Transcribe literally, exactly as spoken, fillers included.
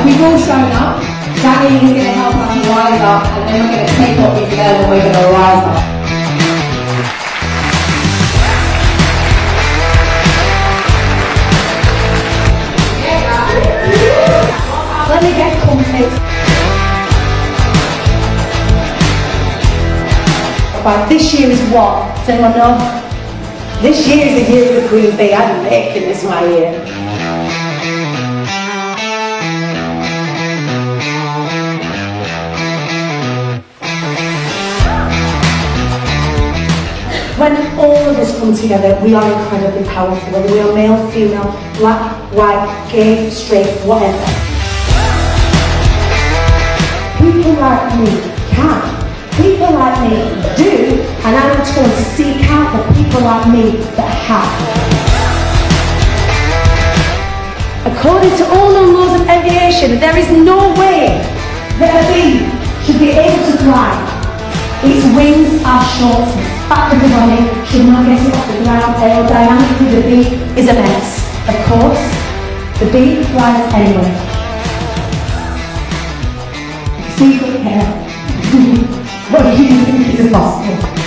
we've all shown up. Danny is going to help us rise up, and then we're going to take what we've learned and we're going to rise up. Let me get comfy. Right, this year is what? Does anyone know? This year is the year of the Queen Bee. I'm making this my year. When all of us come together, we are incredibly powerful, whether we are male, female, black, white, gay, straight, whatever. People like me can. People like me do, and I want to go and seek out the people like me that have. According to all known laws of aviation, there is no way that a bee should be able to fly. Its wings are short, back of the body should not get it off the ground. Aerodynamically, the bee is a mess. Of course, the bee flies anyway. See, good hair. What do you think is impossible?